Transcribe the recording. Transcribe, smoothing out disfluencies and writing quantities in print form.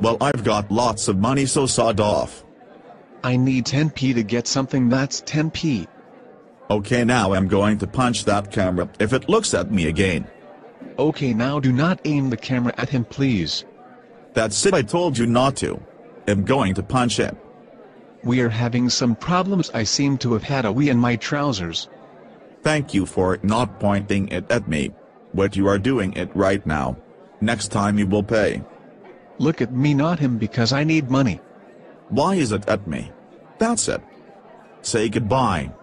Well, I've got lots of money, so sod off. I need 10p to get something that's 10p. Okay, now I'm going to punch that camera if it looks at me again. Okay, now do not aim the camera at him, please. That's it, I told you not to. I'm going to punch him. We are having some problems. I seem to have had a wee in my trousers. Thank you for not pointing it at me. But you are doing it right now. Next time you will pay. Look at me, not him, because I need money. Why is it at me? That's it. Say goodbye.